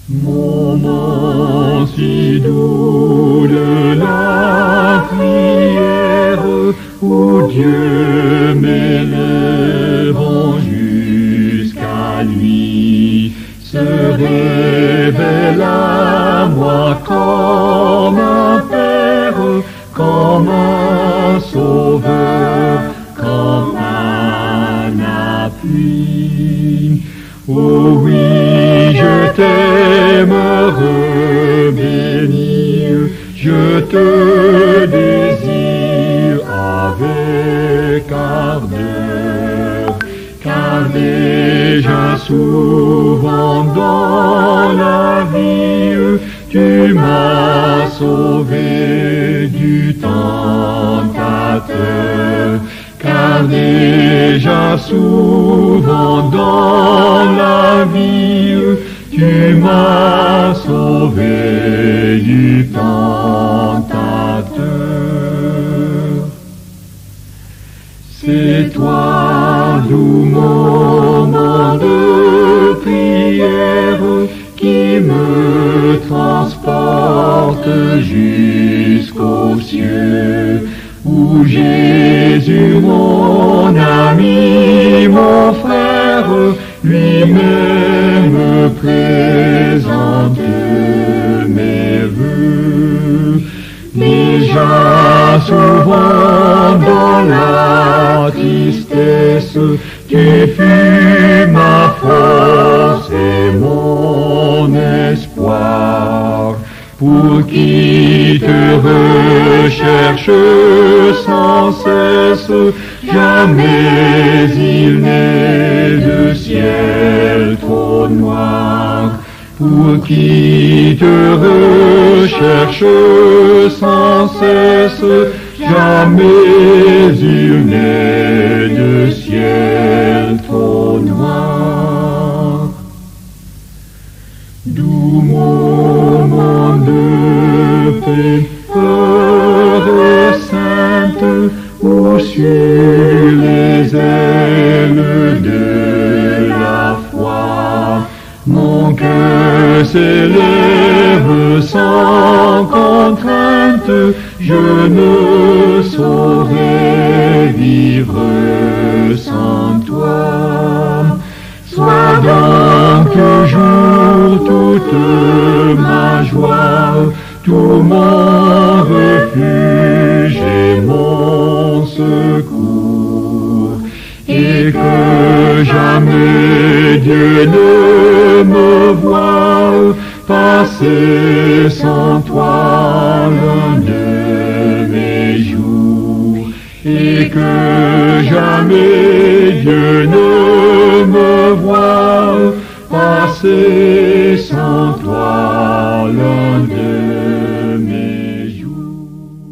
Moment si doux de la prière, où Dieu m'élevant jusqu'à lui, se révèle à moi comme un Père, comme un Sauveur, comme un appui. Oh oui, je t'aimerai bénir, je te désire avec ardeur, car déjà souvent dans la vie, tu m'as sauvé du tentateur. Car déjà souvent dans la vie, tu m'as sauvé du tentateur. C'est toi, doux moment de prière, qui me transporte jusqu'aux cieux, où Jésus, mon ami, mon frère, lui-même présente mes vœux. Déjà souvent dans la tristesse, tu fus ma force et mon espoir. Pour qui te recherche sans cesse, jamais il n'est de ciel trop noir. Pour qui te recherche sans cesse, jamais il n'est de ciel trop noir. Doux moment de paix, heure sainte, où sur les ailes de la foi, mon cœur s'élève sans contrainte, je ne saurais vivre sans toi. Sois donc toujours toute ma joie, tout mon refuge et mon secours, et que jamais Dieu ne me voie passer sans toi l'un de mes jours, et que jamais Dieu ne me voie passer sans toi l'un de mes jours.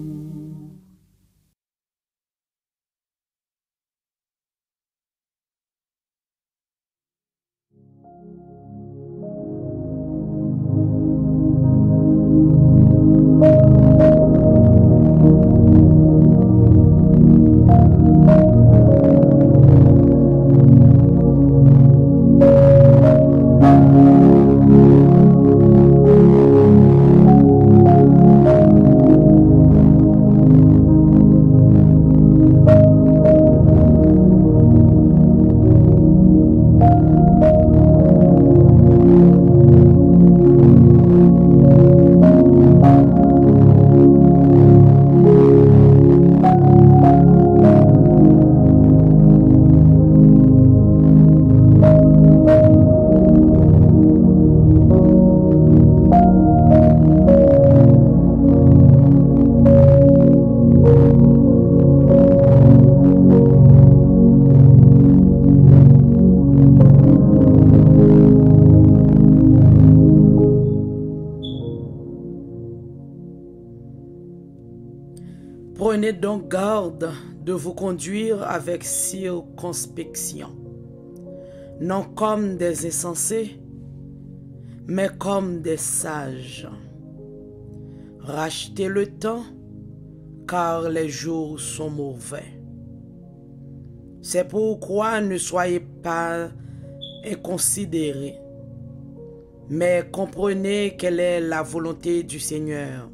Prenez donc garde de vous conduire avec circonspection, non comme des insensés, mais comme des sages. Rachetez le temps, car les jours sont mauvais. C'est pourquoi ne soyez pas inconsidérés, mais comprenez quelle est la volonté du Seigneur.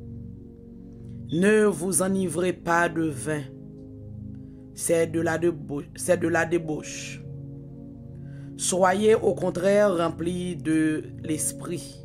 Ne vous enivrez pas de vin, c'est de la débauche. Soyez au contraire remplis de l'esprit.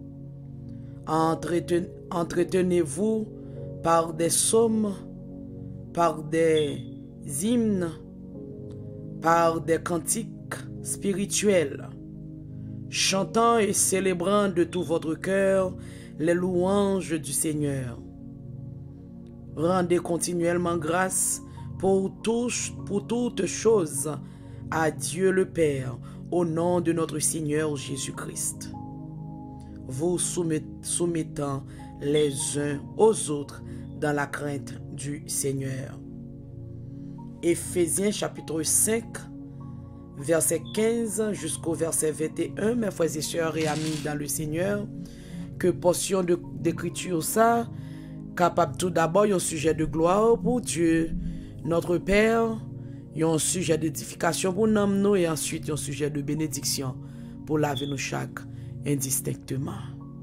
Entretenez-vous par des psaumes, par des hymnes, par des cantiques spirituels, chantant et célébrant de tout votre cœur les louanges du Seigneur. Rendez continuellement grâce pour toutes choses à Dieu le Père, au nom de notre Seigneur Jésus-Christ. Vous soumettant les uns aux autres dans la crainte du Seigneur. Éphésiens chapitre 5, verset 15 jusqu'au verset 21, mes frères et sœurs et amis dans le Seigneur, que portion d'écriture ça, capable tout d'abord un sujet de gloire pour Dieu, notre Père, un sujet d'édification pour nous et ensuite un sujet de bénédiction pour la vie de nous chaque indistinctement.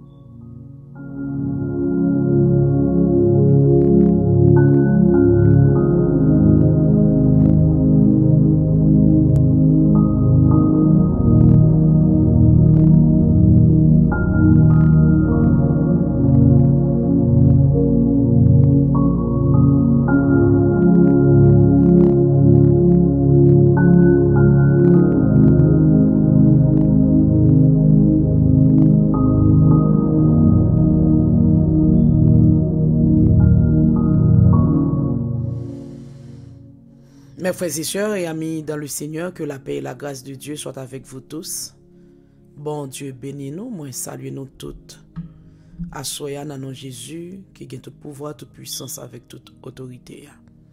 Mes frères et sœurs et amis dans le Seigneur, que la paix et la grâce de Dieu soient avec vous tous. Bon Dieu bénis nous, moi salue nous toutes. Assoya dans nom Jésus, qui a tout pouvoir, toute puissance avec toute autorité.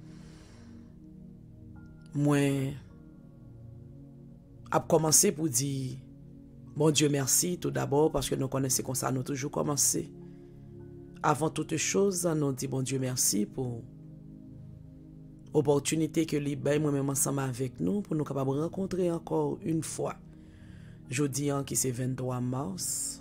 Moi, a commencé pour dire, bon Dieu merci tout d'abord, parce que nous connaissons comme ça, nous toujours commencé. Avant toute chose, nous dit bon Dieu merci pour opportunité que les bails moi-même ensemble avec nous pour nous capables rencontrer encore une fois. Jeudi qui c'est 23 mars.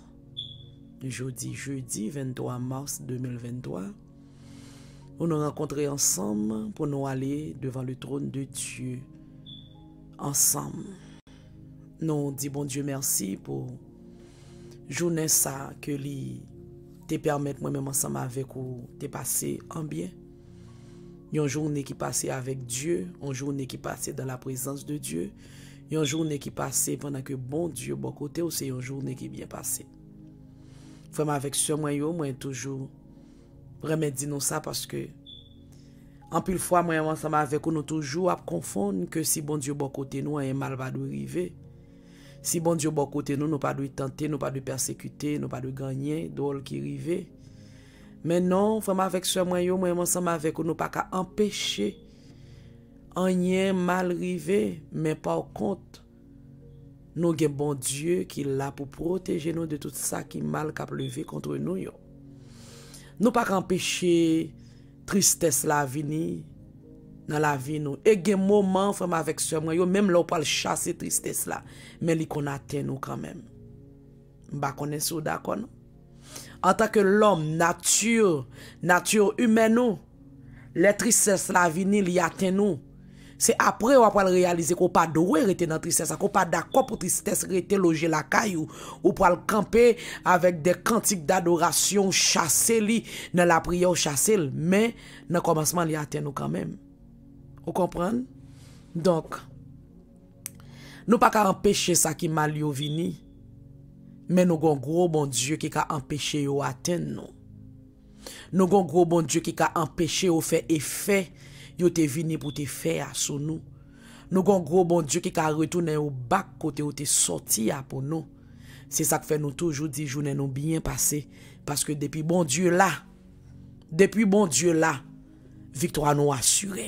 Jeudi 23 mars 2023. Pour nous rencontrer ensemble pour nous aller devant le trône de Dieu ensemble. Nous dit bon Dieu merci pour journée ça que lui te permettre moi-même ensemble avec vous te passer en bien. Une journée qui passait avec Dieu, une journée qui passait dans la présence de Dieu, une journée qui passait pendant que bon Dieu bon côté, c'est une journée qui bien passée. Frère avec ce moi toujours remédier nous ça parce que en pile fois moi ensemble avec nous toujours à confondre que si bon Dieu bon côté nous un mal va arriver. Si bon Dieu bon côté nous pas de tenter, nous pas de persécuter, nous pas de gagner, drôle qui arrive. Mais non, frère avec ce moi ensemble avec nous pas qu'à empêcher rien mal arrivé, mais par contre nous avons bon Dieu qui est là pour protéger nous de tout ça qui mal cap levé contre nous yo. Nous pas empêcher tristesse la venir dans la vie nous. Et gen moment frère avec ce moi même là on pas chasser tristesse là, mais li qu'on atteint nous quand même. M'pa connait sou d'accord non? En tant que l'homme, nature humaine, nous, les tristesses la vie, li atteint nous. C'est après on va réaliser qu'on pas doué rester dans tristesse, qu'on pas d'accord pour tristesse rester loger la caillou ou pour le camper avec des cantiques d'adoration chasser li dans la prière chasser, mais dans commencement li atteint nous quand même. Vous comprenez? Donc nous pas qu'à empêcher ça qui mal yo vini. Mais nous avons gros bon Dieu qui a empêché de atteindre nous. Nous avons gros bon Dieu qui a empêché de faire effet, yo te vini pour te faire sur nous. Nous avons gros bon Dieu qui a retourné au bas côté où te sorti pour nous. C'est ça que fait nous toujours dire journée nous bien passé parce que depuis bon Dieu là, victoire nous assurée.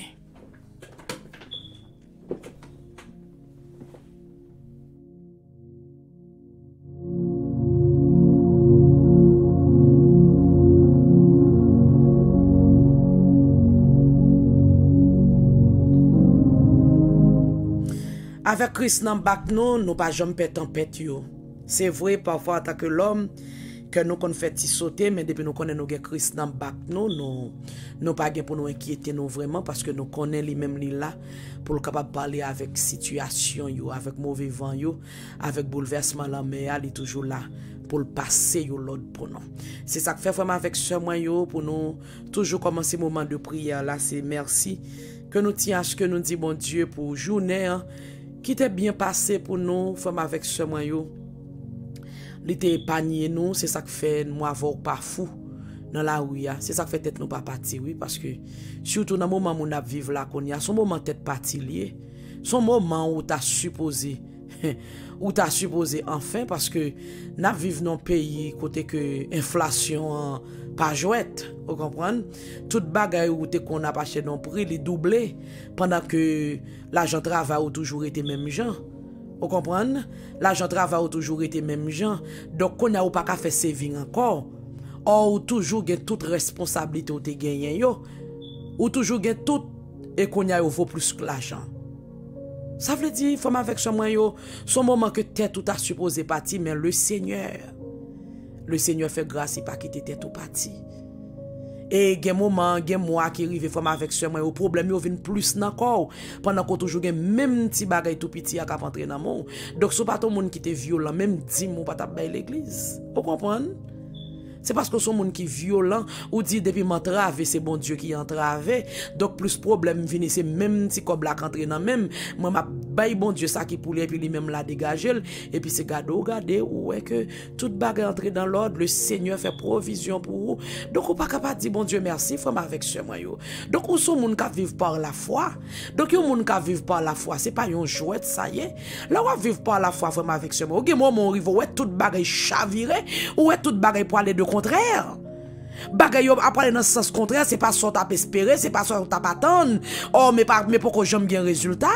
Avec Christ nan bak nous pas jamais perdre tempête yo. C'est vrai, parfois, en tant que l'homme, que nous qu'on fait sauter, mais depuis nous connaissons nous Christ dans le bac, nous pas pour nous inquiéter nous vraiment, parce que nous connaissons lui-même là, pour le capable parler avec situation, avec mauvais vent, avec bouleversement la mer, il est toujours là, pour le passer l'autre pour nous. C'est ça que fait vraiment avec ce moyen, pour nous toujours commencer moment de prière là, c'est merci, que nous tient à ce que nous dit bon Dieu pour journée, qui était bien passé pour nous, vraiment avec ce moyen. L'été épargné nous, c'est ça que fait nous avoir pas fou dans la rue. C'est ça que fait tête nous pas partir, oui, parce que surtout dans le moment où nous vivons là, son moment tête parti lié, son moment où tu as supposé, enfin, parce que nous vivons dans un pays côté que inflation pas jouette, vous comprenez? Toute bagaille où qu'on a pas acheté non prix, il doublé, pendant que l'argent travail a toujours été même gens. Vous comprenez? L'argent travail a toujours été même gens. Donc, on n'a pas qu'à faire saving encore. Ou toujours gagne toute responsabilité ou te gagné yo. Ou toujours gagne tout et qu'on a vaut plus que l'argent. Ça veut dire, faut avec ce moyen, son moment que tête tout a supposé partir, mais le Seigneur fait grâce, il pas quitter tête tout parti. Et gen moment, gen mois qui arrive femme avec ce moi au problème yo vinn plus encore pendant qu'on toujours gen même petit bagay tout petit a cap entrer dans mon. Donc c'est pas tout monde qui était violent même 10 mois pas t'a bay l'église. Vous comprenez? C'est parce que son monde qui est violent ou dit depuis m'entraver c'est bon Dieu qui entravé. Donc plus problème vini c'est même si comme la entrer dans même moi m'a bay bon Dieu ça qui poule et puis lui même la dégager et puis c'est garder ouais que toute bagarre entrer dans l'ordre, le Seigneur fait provision pour vous. Donc on pas capable dire bon Dieu merci frère avec ce moi yo. Donc on son monde qui vivre par la foi. Donc yon monde qui vivre par la foi, c'est pas un jouet ça y est. Là on vivre par la foi frère avec ce moi. OK moi mon rive ouais toute bagarre chaviré ou ouais toute bagarre pour aller de contraire. Bagay après dans sens contraire, c'est pas ça t'a espérer, c'est pas ça t'a attendre. Oh mais pourquoi j'aime bien résultat.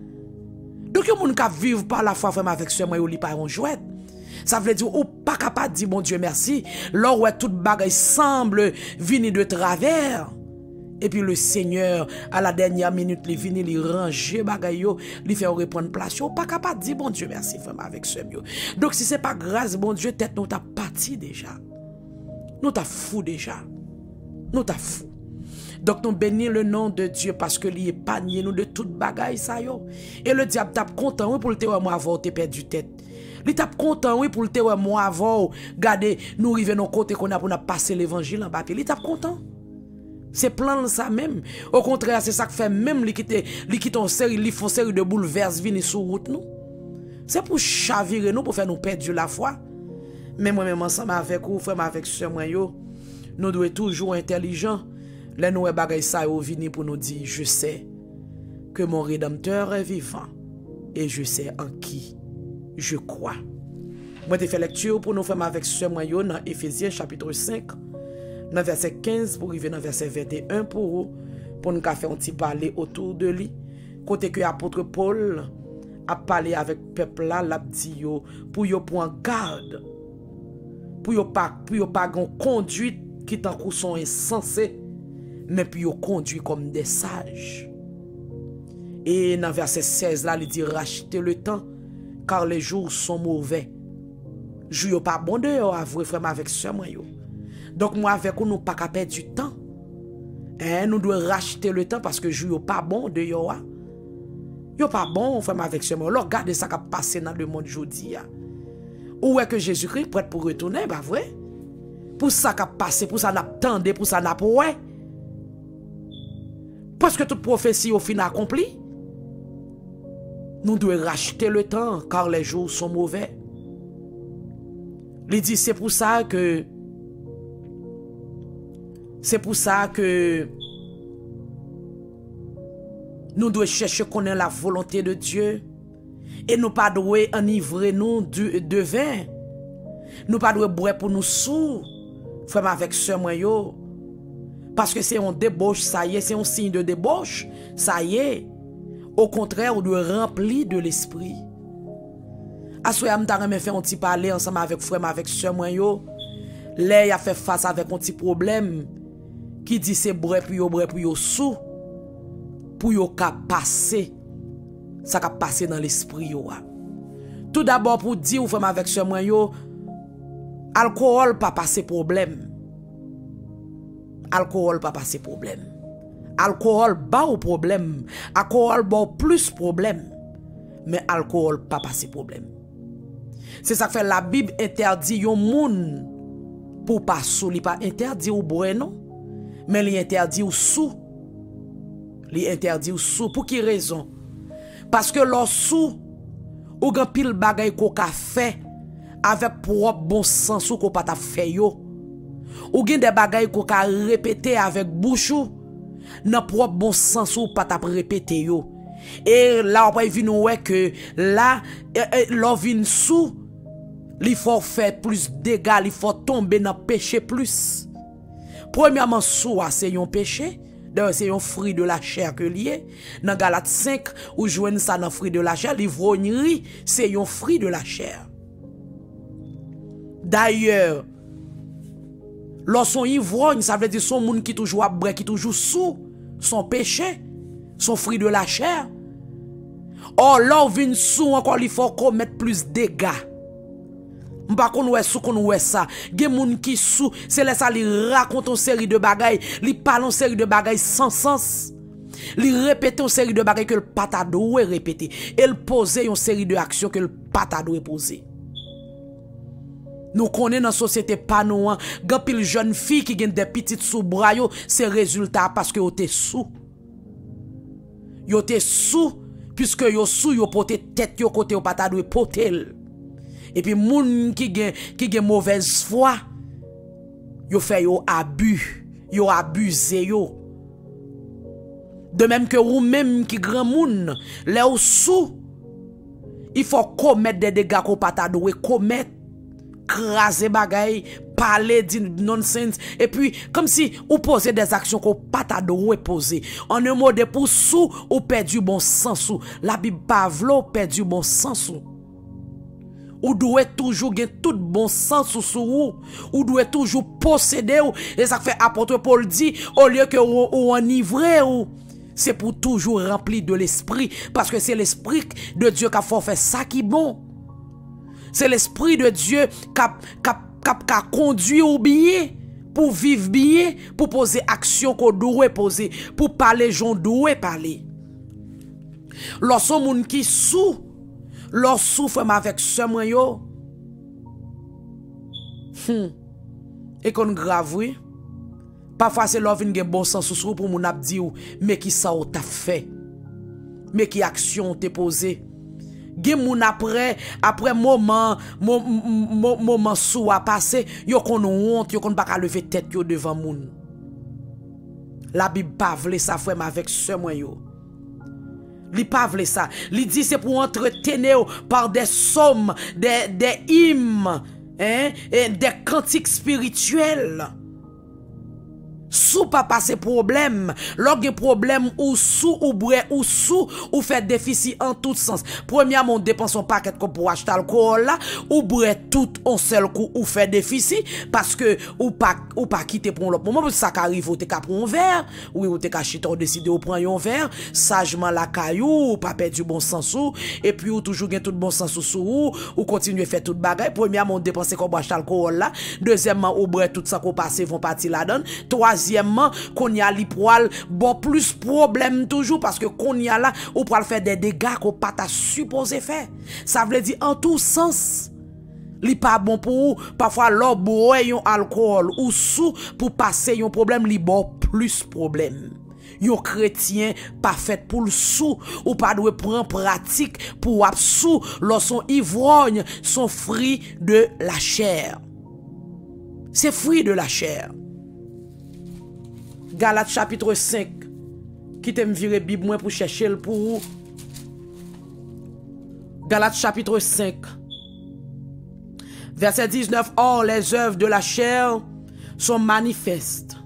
Donc yon moun ka vivre par la foi vraiment avec ce moi yo li pas on jouet. Ça veut dire ou pas capable dire bon Dieu merci, là où toute bagay semble venir de travers. Et puis le Seigneur à la dernière minute il vient il ranger bagay yo, il fait reprendre place yo, pas capable dire bon Dieu merci vraiment avec ce yo. Donc si c'est pas grâce bon Dieu tête nous t'a parti déjà. Nous t'a fou déjà. Nous t'a fou. Donc nous bénissons le nom de Dieu parce que il épargne nous de toute bagaille ça yo. Et le diable t'a content oui pour le moi avoir te perdu tête. Il t'a content oui pour le moi avoir garder nous river nos côté qu'on a pour passer l'évangile en bas. Il t'a content. C'est plan ça même. Au contraire, c'est ça que fait même li quitte en série, li font série de bouleverses venir sur route nous. C'est pour chavirer nous pour faire nous perdre la foi. Mais moi-même ensemble avec vous, frère, avec ce moyen, nous devons toujours intelligents. Les nous bagay ça yo vini pour nous dire je sais que mon rédempteur est vivant et je sais en qui je crois. Moi te fait lecture pour nous faire avec ce moyen dans Éphésiens chapitre 5 dans verset 15 pour arriver dans verset 21 pour nous faire un petit parler autour de lui. Côté que apôtre Paul a parlé avec peuple là, l'a dit yo pour yo prendre garde. Pour yo pas gon conduite qui tant qu'on sont insensés mais puis yo conduit comme des sages. Et dans verset 16 là il dit rachetez le temps car les jours sont mauvais. Jou pas bon de yo avouer frère avec ce moi yo. Donc moi avec nous pas qu'à perdre du temps. Nous devons racheter le temps parce que jou pas bon de yo. Yo pas bon frère avec ce moi. Regardez ça qui a passé dans le monde aujourd'hui. Où est que Jésus-Christ prêt pour retourner, bah vrai? Pour ça qu'a passé, pour ça n'a tendé, pour ça n'a pas ouais. Parce que toute prophétie au final accomplie. Nous devons racheter le temps car les jours sont mauvais. Il dit c'est pour ça que nous devons chercher connaître la volonté de Dieu. Et nous pas devons enivrer nous de vin. Nous pas devons boire pour nous sous. Frère avec ce moyen. Parce que c'est un débauche, ça y est, c'est un signe de débauche. Ça y est. Au contraire, on doit remplir de l'esprit. Assoya m'ta remen faire un petit parler ensemble avec frère avec ce moyen. Là, il a fait face avec un petit problème qui dit c'est boire pour yo sous. Pour yo ka passer. Ça ka passer dans l'esprit yo. Tout d'abord pour dire ou femme avec ce moyen, alcool pas passer problème. Alcool pas passer problème. Alcool pas au problème. Alcool pas plus problème. Mais alcool pas passer problème. C'est ça que fait la Bible interdit yon moun pour pas sous, li pas interdit ou boire non, mais li interdit ou sous. Li interdit ou sous pour qui raison? Parce que l'on sous ou gan pile bagay ko ka fait avec propre bon sens ou ko pas ta fait yo. Ou gen des bagay ko ka répéter avec bouche ou nan propre bon sens ou pas ta répéter yo. Et là on va venir ouais que là l'on vient sous, il faut faire plus dégâts, il faut tomber dans péché plus. Premièrement sous c'est un péché. D'ailleurs, c'est un fruit de la chair que lié. Dans Galates 5, où joignent ça dans fruit de la chair, l'ivrognerie, c'est un fruit de la chair. D'ailleurs, lorsqu'on ivrogne, ça veut dire son monde qui toujours à qui toujours sous son péché, son fruit de la chair. Or, là, on vient sous encore, il faut commettre plus de dégâts. M'pa kon wè sou kon wè ça. Gen moun ki sou, c'est là ça li raconte une série de bagailles, li parle une série de bagailles sans sens. Li répète une série de bagailles que le pata doit répéter. Et le poser une série de actions que le pata doit poser. Nous connaissons dans la société pas nous, gan pile jeune fille qui gen des petites sous bras yo, c'est résultat parce que yo te sous. Yo te sous puisque yo sous yo pote tête yo côté yo pata doit potel. Et puis moun qui gen mauvaise foi, yo fait yo abus, yo abusé yo. De même que ou même qui grand moun, les ou sous, il faut commettre des dégâts qu'on pas ta doué commettre, craser bagay, parler de nonsense et puis comme si ou poser des actions qu'on pas ta doué poser. En un mot de pour sous ou perdu bon sens ou la Bible Pavlo perdu bon sens ou. Ou doit toujours gen tout bon sens sous ou doit toujours posséder ou et ça fait apôtre Paul dit au lieu que ou enivré ou c'est pour toujours rempli de l'esprit parce que c'est l'esprit de Dieu qui a fait ça qui bon. C'est l'esprit de Dieu qui a conduit au bien pour vivre bien, pour poser action qu'on doit poser, pour parler j'on doit parler. Lorsqu'on moun qui sous leur souffre avec ce moyen et qu'on grave oui parfois c'est leur vinn gen bon sens sous pour mon ap di ou mais qui ça ou t'a fait mais qui action t'es posé gen moun après moment sous a passé yo kon honte yo kon pas ka lever tête yo devant moun. La Bible pas vle ça frère avec ce moyen. Li pas vle ça. Li dit c'est pour entretenir par des psaumes, des hymnes, hein, et des cantiques spirituels. Sous pas passer problème, log problème ou sous ou bré ou sous ou fait déficit en tout sens. Premièrement, dépense un paquet pour acheter alcool là, ou bré tout en seul coup ou fait déficit parce que ou pas quitter pour l'autre moment ça arrive ou te ka prendre un verre, ou te ka chita ou décider ou prendre un verre, sagement la caillou, ou pas perdre du bon sens ou et puis ou toujours gain tout bon sens ou continuer faire toute bagaille. Premièrement, dépenser comme acheter alcool là, deuxièmement ou bré tout ça qu'on passe vont partir là-dedans. Troisièmement, qu'on y a li poil bon plus problème toujours parce que qu'on y a là ou pour faire des dégâts qu'on pas ta supposé faire. Ça veut dire en tout sens. Li pas bon pour parfois l'or boire yon alcool ou sous pour passer yon problème li bon plus problème. Yon chrétien pas fait pour le sous ou pas doit prendre pratique pour absou lorsqu'on ivrogne son fruit de la chair. C'est fruit de la chair. Galates chapitre 5 qui t'aime virer Bible moins pour chercher le pour Galates chapitre 5 verset 19. Or les œuvres de la chair sont manifestes.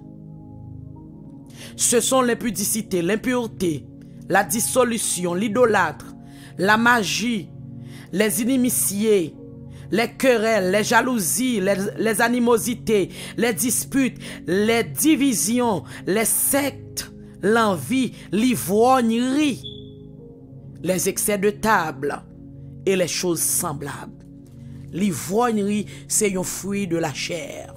Ce sont l'impudicité, l'impureté, la dissolution, l'idolâtre, la magie, les inimitiés, les querelles, les jalousies, les animosités, les disputes, les divisions, les sectes, l'envie, l'ivrognerie, les excès de table et les choses semblables. L'ivrognerie, c'est un fruit de la chair.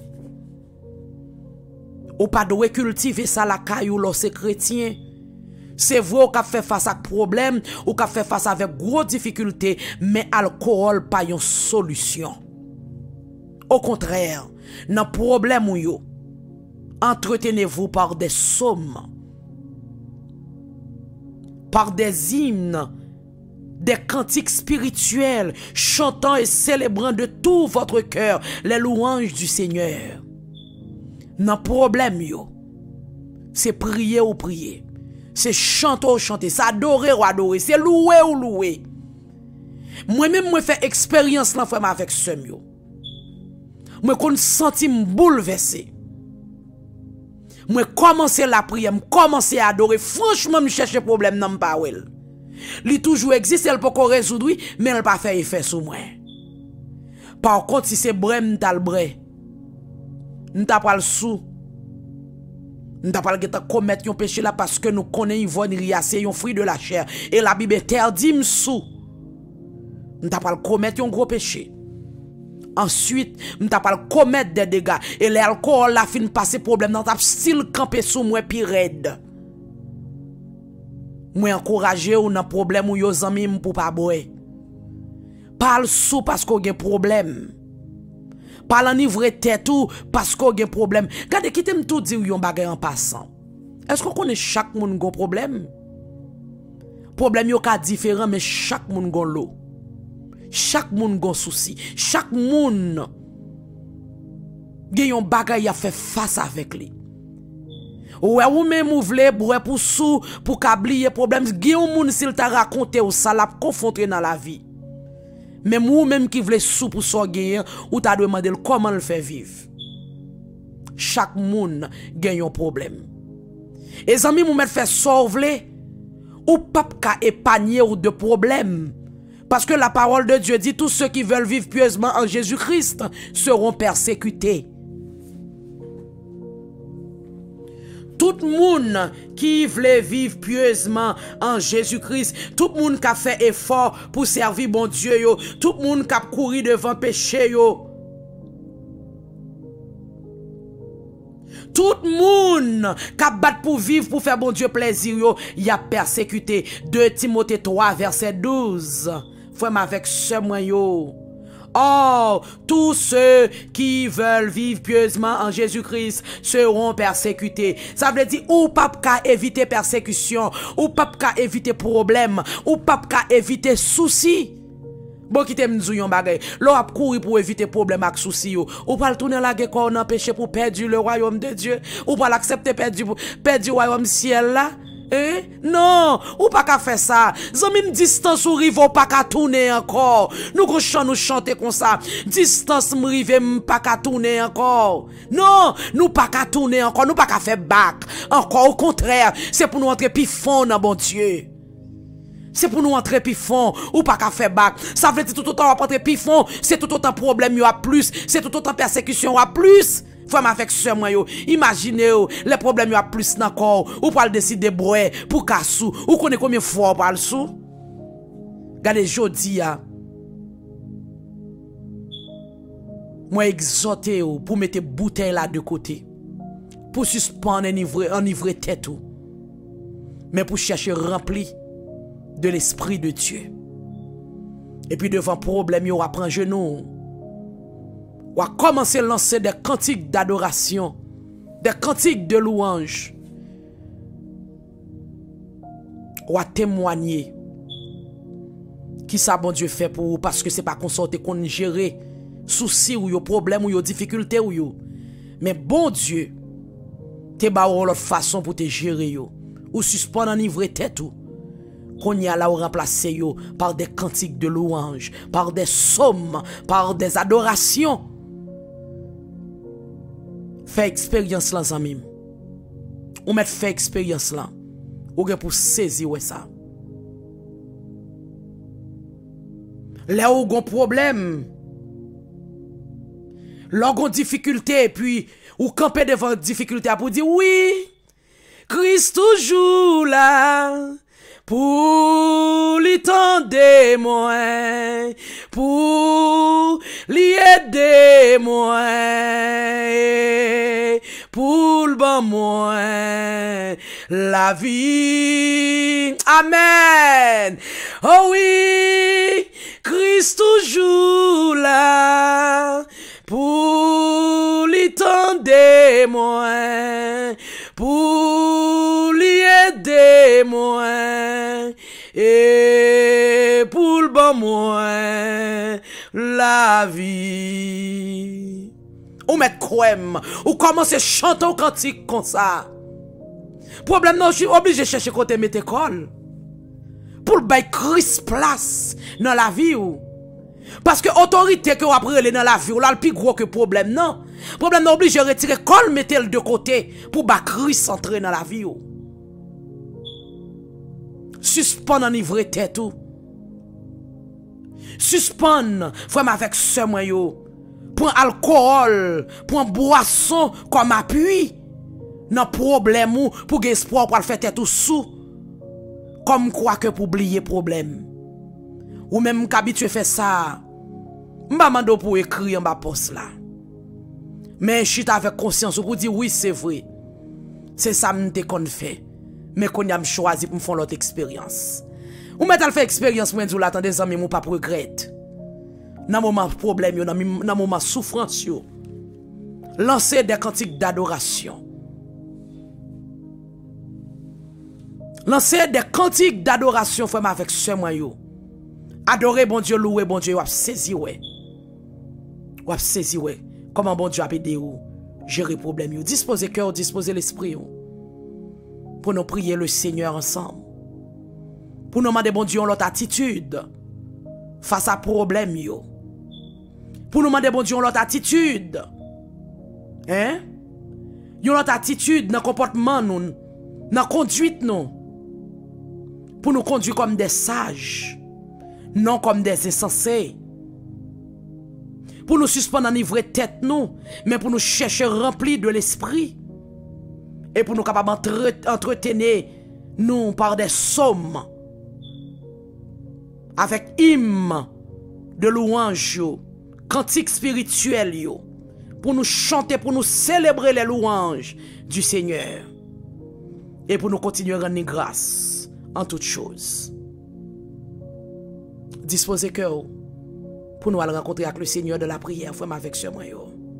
Ou pas de cultiver ça la caillou lorsque chrétien. C'est vrai qu'on fait face à problème, ou qu'on fait face avec gros difficultés, mais alcool pas une solution. Au contraire, dans problème ou yo, entretenez-vous par des psaumes, par des hymnes, des cantiques spirituels, chantant et célébrant de tout votre cœur les louanges du Seigneur. Dans problème yo, c'est prier ou prier. C'est chanter ou chanter, c'est adorer ou adorer, c'est louer ou louer. Moi-même, moi fais expérience là avec ce mio. Moi qu'on senti me bouleversé. Moi commencer la prière, commencer à adorer, franchement me chercher problème dans pas wel. Li toujours existe, elle peut qu'on résoudre, mais elle pas faire effet sur moi. Par contre, si c'est brem tal bre, n'ta pas le sou. Nous n'avons pas commettre un péché là parce que nous connaissons l'ivrognerie, c'est un fruit de la chair. Et la Bible interdit sous. Nous n'avons pas commettre un gros péché. Ensuite, nous n'avons pas commettre des dégâts. Et l'alcool a fin passer problème dans ta style camper sous moi puis raide. Moi encourager ou dans problème ou yo zami pour pas boire. Parle sous parce qu'on a un problème. Pas l'enivrer tête ou parce qu'on a un problème. Regardez, qui t'aime tout dire yon bagay en passant. Est-ce qu'on connaît chaque monde a un problème? Problème yon ka différent, mais chaque monde a l'eau. Chaque monde a un souci. Chaque monde a yon bagay a fait face avec lui. Ouais, ou même ou vle pour sou, pour kablier problème. Yon moun s'il t'a raconté ou ça l'a confronté dans la vie. Même ou même qui voulait sous pour son gagner, ou t'a demandé comment le faire vivre. Chaque monde gagne un problème. Et amis mou met fait sauver ou pas ka épargner ou de problème. Parce que la parole de Dieu dit tous ceux qui veulent vivre pieusement en Jésus-Christ seront persécutés. Tout le monde qui veut vivre pieusement en Jésus-Christ, tout le monde qui a fait effort pour servir bon Dieu, yo, tout le monde qui a couru devant péché, yo. Tout le monde qui a battu pour vivre, pour faire bon Dieu plaisir, yo, y a persécuté. 2 Timothée 3, verset 12. Frère, avec ce moyen, yo. Or, tous ceux qui veulent vivre pieusement en Jésus-Christ seront persécutés. Ça veut dire, ou pas qu'à éviter persécution, ou pas qu'à éviter problème, ou pas qu'à éviter souci. Bon, qui t'aime dire yon bagay. L'on a couru pour éviter problème avec souci yo. Ou pas le tourner la guerre qu'on a péché pour perdre le royaume de Dieu. Ou pas l'accepter perdre le royaume ciel là. Eh? Non, ou pas qu'à faire ça. Zami distance ou rive ou pas qu'à tourner encore. Nous chanter comme ça. Distance m'rive pas qu'à tourner encore. Non, nous pas qu'à tourner encore, nous pas qu'à faire back. Encore au contraire, c'est pour nous entrer plus fond dans bon Dieu. C'est pour nous entrer plus fond ou pas qu'à faire back. Ça veut dire tout autant entrer plus fond, c'est tout autant problème y a plus, c'est tout autant persécution y a plus. Femme avec ce moyen, imaginez les problèmes y a plus encore, ou pas le décider boire pour cassou, ou connaît combien de fois par le sou. Regardez jodi ya. Moi exhorter pour mettre bouteille là de côté. Pour suspendre enivrer tête ou. Mais pour chercher rempli de l'esprit de Dieu. Et puis devant problème yo prend genou. Ou a commencé à lancer des cantiques d'adoration, des cantiques de louange. Ou a témoigner qui ça bon Dieu fait pour vous parce que c'est pas consorté qu'on gérer soucis ou yo problème ou yo difficulté ou yo. Mais bon Dieu te ba ou l'autre façon pour te gérer yo. Ou suspendre enivrer tête ou. Qu'on y a là ou remplacer yo par des cantiques de louange, par des psaumes, par des adorations. Fait expérience là, zami. Ou met fait expérience là. Ou gen pour saisir ouais ça. Là où gon problème. Là gon difficulté puis ou camper devant difficulté pour dire oui. Christ toujours là pour lui tendre moi, pour lui aider moi, pour le bon moi, la vie. Amen. Oh oui, Christ toujours là, pour lui tendre moi, pour lui aider moi, et pour le bon moi, la vie. Ou met kwem, ou commence à chanter au cantique comme ça. Problème non, je suis obligé de chercher côté mettre école. Pour le bail Christ place dans la vie ou. Parce que autorité que vous apprenez dans la vie ou là le plus gros que problème non. Problème non obligé de retirer col mettre le de côté pour ba Christ entrer dans la vie ou. Suspend enivrer tête ou. Suspend frère avec ce moyen. Prends alcool, prends boisson comme appui. Dans problème ou pour espoir pour faire tête ou sous. Comme quoi que pour oublier problème. Ou même qu'habitué fait ça. M'ba mando pour écrire en bas poste là. Mais je suis avec conscience pour dire oui c'est vrai. C'est ça m'te qu'on fait. Mais qu'on a choisi pour me faire l'autre expérience. Ou mettre fait expérience moi dire l'attendre des amis moi pas regret. Dans moment problème yo, dans moment souffrance yo. Lancer des cantiques d'adoration. Lancer des cantiques d'adoration frère avec ce moyen. Adorer bon Dieu, louer bon Dieu, ou saisi ouais. Ou saisi ouais. Comment bon Dieu a aidé ou gérer problème yo. Disposer cœur, disposer l'esprit yo. Pour nous prier le Seigneur ensemble. Pour nous demander bon Dieu l'autre attitude face à problème yo. Pour nous demander bon Dieu l'autre attitude. Hein? Yon l'autre attitude dans comportement nous, dans conduite nous. Pour nous conduire comme des sages, non comme des insensés. Pour nous suspendre en ivrer tête nous, mais pour nous chercher remplis de l'esprit. Et pour nous capables d'entretenir nous par des psaumes, avec hymnes de louange, cantiques spirituels, pour nous chanter, pour nous célébrer les louanges du Seigneur. Et pour nous continuer à rendre grâce en toutes choses. Disposez cœur pour nous aller rencontrer avec le Seigneur de la prière, frère avec ce moyen.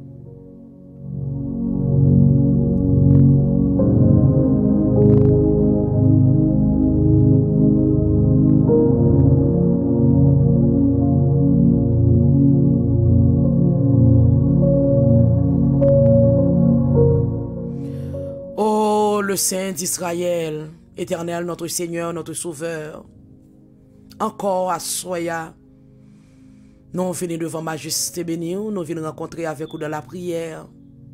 Oh, le Saint d'Israël, Éternel, notre Seigneur, notre Sauveur, encore à Soya, nous venons devant Majesté bénie, nous venons rencontrer avec vous dans la prière.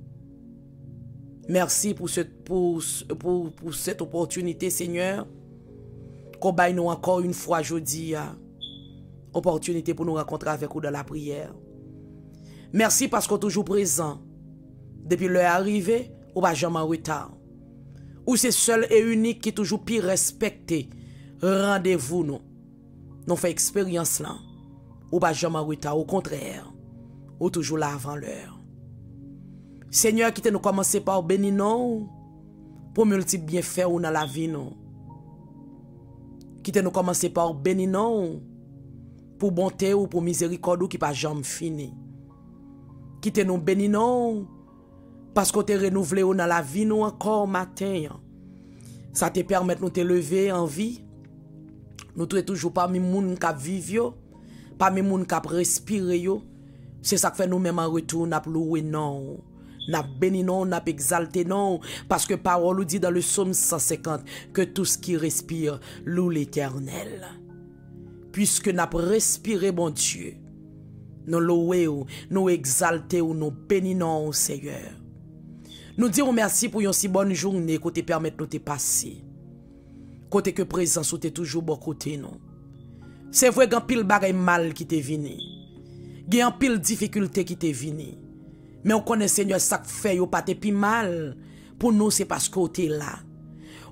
Merci pour cette opportunité, Seigneur, qu'on baille nous encore une fois aujourd'hui, opportunité pour nous rencontrer avec vous dans la prière. Merci parce qu'on est toujours présent. Depuis l'heure arrivée, on va jamais en retard. Ou c'est seul et unique qui toujours plus respecté. Rendez-vous nous. Nous fait expérience là. Ou pas jamais en retard. Au contraire. Ou toujours là avant l'heure. Seigneur, qui te nous commencer par bénir nous. Pour multiples bienfaits ou dans la vie nous. Qui te nous commencer par bénir nous. Pour bonté ou pour miséricorde ou qui pas jamais fini. Qui te nous bénir nous. Parce qu'on te renouvelé dans la vie nous encore matin. Ça te permet de nous te lever en vie. Nous sommes toujours parmi les gens qui vivent, parmi les gens qui respirent. C'est ça que fait nous-mêmes en retour, nous louer non. Nous béni non, nous exalté non. Parce que parole nous dit dans le psaume 150 que tout ce qui respire loue l'Éternel. Puisque nous avons respiré, bon Dieu, nous louons, nous exaltons, nous bénissons, Seigneur. Nous disons merci pour une si bonne journée que tu permets de nous passer. Côté que présence ou t'es toujours bon côté nous. C'est vrai qu'il y a pile bagay mal qui t'est venu. Il y a pile difficulté qui t'est venu. Mais on connaît Seigneur ça fait yo pas te pi mal. Pour nous c'est parce que t'es là.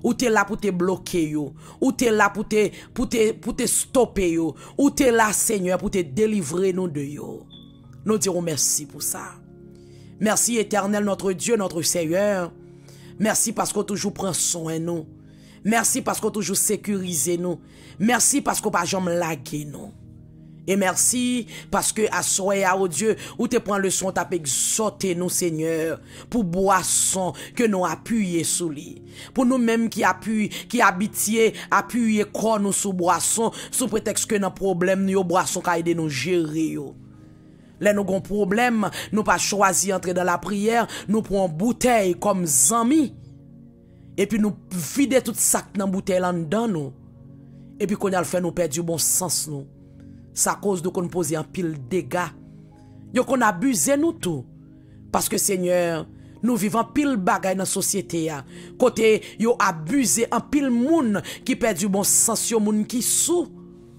ou t'es là pour te bloquer yo, ou t'es là pour te stopper yo, ou t'es là Seigneur pour te délivrer nous de yo. Nous dirons merci pour ça. Merci éternel notre Dieu, notre Seigneur. Merci parce qu'on toujours prend soin de nous. Merci parce qu'on toujours sécurise nous. Merci parce qu'on pas jamais lagué nous. Et merci parce que à soya au Dieu, où te prend le son t'as exhorté nous Seigneur pour boisson que nous appuyons sous lui. Pour nous mêmes qui habitiez appuyer corps nous sous boisson sous prétexte que nos problèmes nous boisson ka aider nous gérer yo. Là nous gon problème, nous pas choisi entrer dans la prière, nous prenons bouteille comme zami. Et puis nous vider tout sac dans bouteille là dedans nous. Et puis qu'on a le fait nous perdre du bon sens nous. Ça cause de qu'on pose un pile dégâts. Yo qu'on abuse nous tout. Parce que Seigneur, nous vivons pile bagay dans la société. Côté yo abusé un pile moun qui perd du bon sens, yo moun qui sous.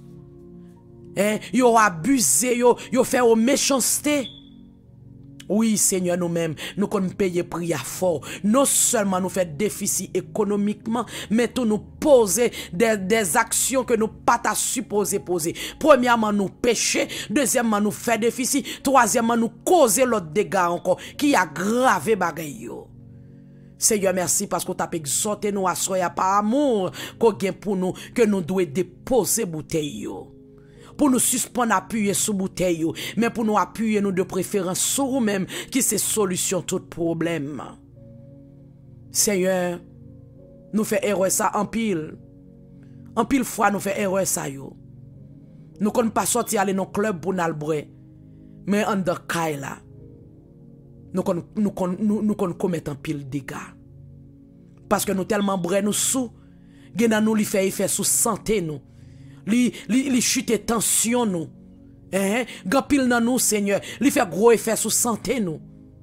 Yo abusé, yo fait aux méchanceté. Oui, Seigneur, nous-mêmes, nous qu'on paye prix à fort. Non seulement nous fait déficit économiquement, mais tout nous poser des actions que nous pas ta supposé poser. Premièrement, nous pécher. Deuxièmement, nous fait déficit. Troisièmement, nous causer l'autre dégâts encore, qui a gravé bagay yo. Seigneur, merci parce qu'on t'a exhorté nous à soya par amour, qu'on gagne pour nous, que nous devons déposer bouteille yo. Pour nous suspendre appuyer sous bouteille, mais pour nous appuyer nous de préférence sur nous-mêmes, qui c'est solution tout problème. Seigneur, nous fait erreur ça en pile. En pile fois nous fait erreur ça yo. Nous ne pas sortir aller dans club pour n'albre, mais en de caille là. Nous commettre en pile dégâts. Parce que nous tellement bré nous sous, gen nous li fait effet sous santé nous. Li chute tension nous. Gampil nan nous Seigneur, li fait gros effet sur santé nous.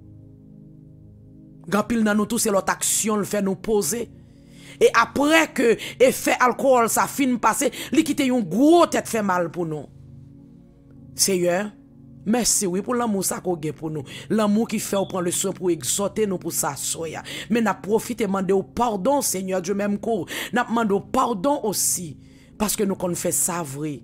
Gampil nan nous tout c'est l'autre action le fait nous poser. Et après que effet alcool ça fin passer, li quitte yon gros tête fait mal pour nous. Seigneur, merci oui pour l'amour ça qu'on gagne pour nous. L'amour qui fait ou prend le soin pour exhorter nous pour ça soya. Mais n'a profité demander au pardon Seigneur Dieu même cours. N'a demandé au pardon aussi. Parce que nous qu'on fait ça vrai.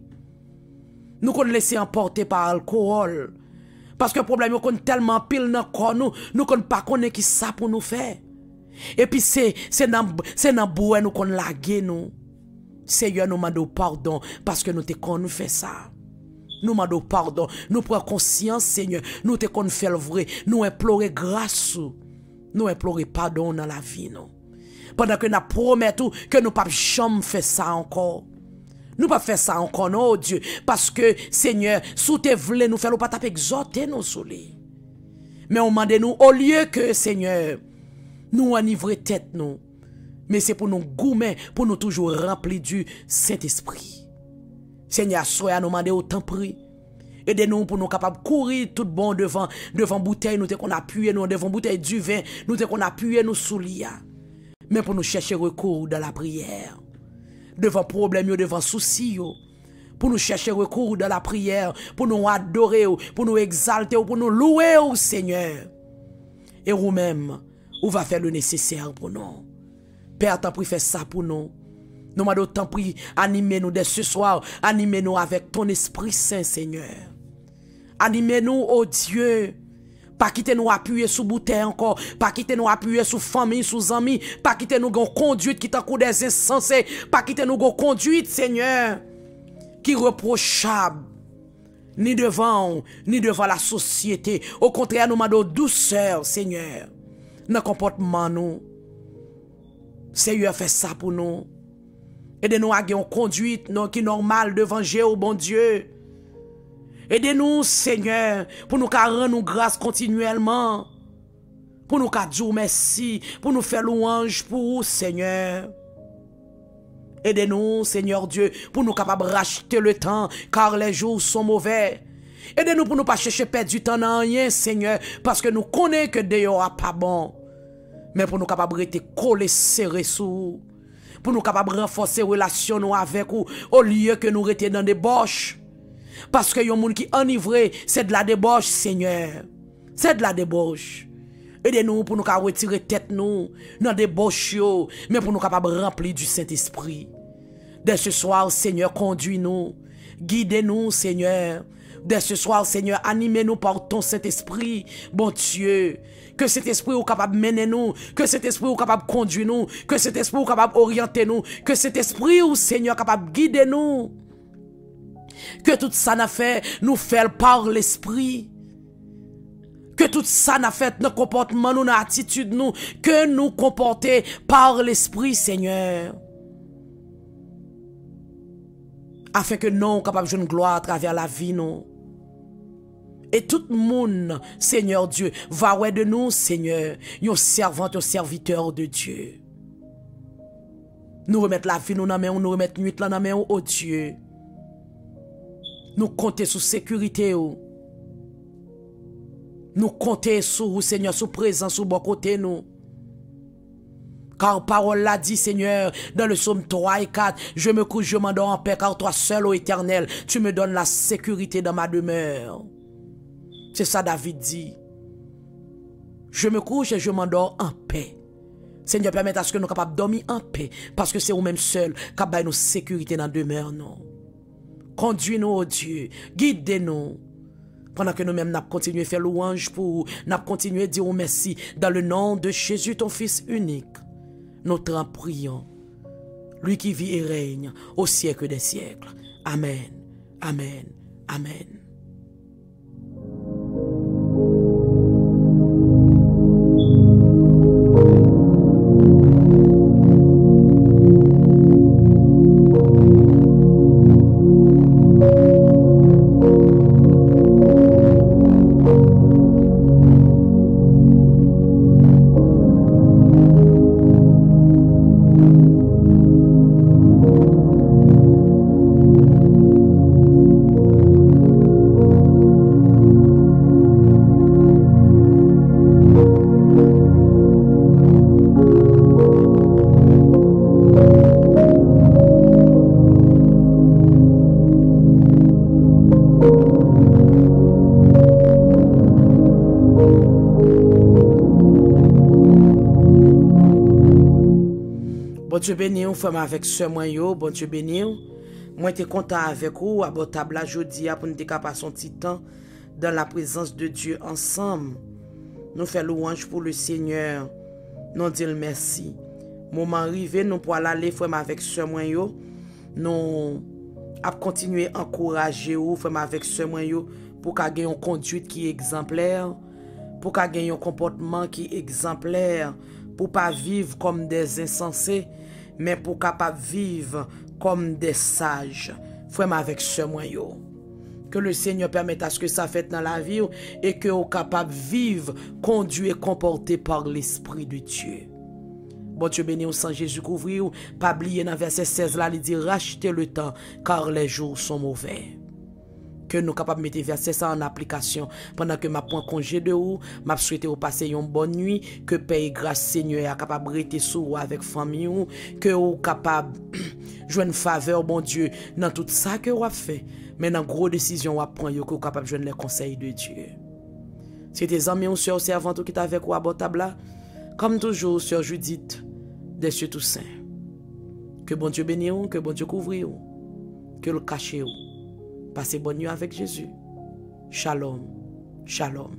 Nous qu'on laisser emporter par alcool. Parce que le problème est qu'on tellement pile dans corps nous qu'on pas connaît qui ça pour nous faire. Et puis c'est dans boue nous qu'on laguer nous. Seigneur nous demande pardon parce que nous te qu'on nous fait ça. Nous demandons pardon, nous prenons conscience Seigneur, nous te qu'on fait le vrai, nous implorer grâce, nous implorer pardon dans la vie nous. Pendant que nous promettons que nous pas jamais faire ça encore. Nous pas faire ça encore, non, Dieu. Parce que, Seigneur, sous tes vle, nous faisons pas taper exhorter nos soleils. Mais on demande nous, au lieu que, Seigneur, nous enivrer tête, nous. Mais c'est pour nous goumer, pour nous toujours remplir du Saint-Esprit. Seigneur, soyez nous demander autant prix. Aidez-nous pour nous capables de courir tout bon devant bouteille, nous qu'on appuyer nous devant bouteille du vin, nous qu'on appuyer nous sous l'ia. Mais pour nous chercher recours dans la prière. Devant problème, devant souci, pour nous chercher recours dans la prière, pour nous adorer, pour nous exalter, pour nous louer au Seigneur. Et vous-même, vous va faire le nécessaire pour nous. Père, t'en prie, fais ça pour nous. Nous m'avons tant pris, animez-nous dès ce soir, animez-nous avec ton Esprit Saint, Seigneur. Animez-nous, oh Dieu. Pas quitter nous appuyer sous bouteille encore, pas quitter nous appuyer sous famille, sous amis, pas quitter nous gon conduite qui t'en coup des insensés, pas quitter nous gon conduite, Seigneur, qui reprochable, ni devant la société. Au contraire, nous m'avons douceur, Seigneur, dans le comportement nous. Seigneur, fait ça pour nous. Aidez-nous à une conduite qui est normale devant Jéhovah, bon Dieu. Aidez-nous, Seigneur, pour nous rendre nous grâce continuellement. Pour nous dire merci, pour nous faire louange pour vous, Seigneur. Aidez-nous, Seigneur Dieu, pour nous capables de racheter le temps, car les jours sont mauvais. Aidez-nous pour nous pas chercher perdre du temps dans rien, Seigneur, parce que nous connaissons que Dieu n'est pas bon. Mais pour nous capables de rester collés, serrés sous. Pour nous capables de renforcer relation avec vous, au lieu que nous restions dans des débauche. Parce que yon moun qui enivré, c'est de la débauche, Seigneur. C'est de la débauche. Aidez-nous pour nous retirer tête nous dans des débauche, mais pour nous capables remplir du Saint-Esprit. Dès ce soir, Seigneur, conduis-nous, guidez-nous, Seigneur. Dès ce soir, Seigneur, animez-nous par ton Saint-Esprit, bon Dieu. Que cet esprit est capable de mener nous, que cet esprit est capable de conduire nous, que cet esprit est capable d'orienter nous, que cet esprit, Seigneur, est capable de guider nous. Que tout ça n'a fait, nous fait par l'esprit. Que tout ça n'a fait, nos comportements, nos attitudes, nous, que nous comporter par l'esprit, Seigneur. Afin que nous soyons capables de jouer une gloire à travers la vie, nous. Et tout le monde, Seigneur Dieu, va ouais de nous, Seigneur, yon servant, yon serviteur de Dieu. Nous remettre la vie, nous nous remettre nuit, là, nous oh Dieu. Nous compter sous sécurité, nous compter sur, Seigneur, sous présence, sous bon côté, nous. Car parole l'a dit, Seigneur, dans le psaume 3 et 4, je me couche, je m'endors en paix, car toi seul, ô Éternel, tu me donnes la sécurité dans ma demeure. C'est ça David dit. Je me couche et je m'endors en paix. Seigneur, permette à ce que nous soyons capables de dormir en paix, parce que c'est nous-mêmes seuls qui avons nous sécurité dans la demeure, non. Conduis-nous, oh Dieu, guidez-nous. Pendant que nous-mêmes nous continuons à faire louange pour nous continuer à dire merci dans le nom de Jésus, ton Fils unique. Nous t'en prions. Lui qui vit et règne au siècle des siècles. Amen. Amen. Amen. Bon Dieu béni ou femme avec ce moyen, bon Dieu béni ou. Moi t'es content avec vous, à votre table aujourd'hui pour nous capable son petit temps dans la présence de Dieu ensemble. Nous faisons louange pour le Seigneur. Nous disons merci. Moment arrivé, nous pour aller femme avec ce moyen. Nous à continuer à encourager ou femme avec ce moyen pour qu'elle ait une conduite qui est exemplaire, pour qu'elle ait un comportement qui est exemplaire, pour pas vivre comme des insensés, mais pour capable vivre comme des sages. Frère avec ce moyen. Que le Seigneur permette à ce que ça fait dans la vie et que vous capable vivre, conduire et comporter par l'Esprit de Dieu. Bon Dieu béni au sang Jésus couvrir, pas oublier dans verset 16 là, il dit rachetez le temps car les jours sont mauvais. Que nous capables de mettre verset ça en application pendant que ma prend congé de vous, m'a souhaité vous passer une bonne nuit, que paix et grâce Seigneur est capable de rester sous avec famille ou que vous capable jouer une faveur bon Dieu dans tout ça que vous fait, mais dans gros décision vous prend que vous capable de jouer les conseils de Dieu. C'est tes amis ou sœurs servantes qui est avec vous à votre table comme toujours sœur Judith des cieux tout saints. Que bon Dieu bénisse vous, que bon Dieu couvre vous, que le cache vous. Passez bonne nuit avec Jésus. Shalom. Shalom.